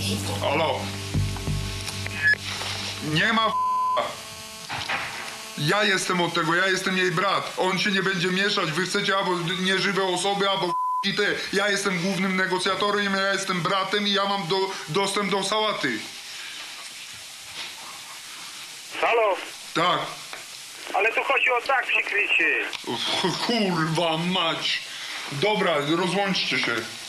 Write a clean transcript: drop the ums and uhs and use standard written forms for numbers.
Halo? Nie ma Ja jestem od tego, ja jestem jej brat. On się nie będzie mieszać, wy chcecie albo nieżywe osoby, albo i ty. Ja jestem głównym negocjatorem, ja jestem bratem i ja mam dostęp do sałaty. Halo? Tak. Ale tu chodzi o tak przykrycie. Kurwa mać. Dobra, rozłączcie się.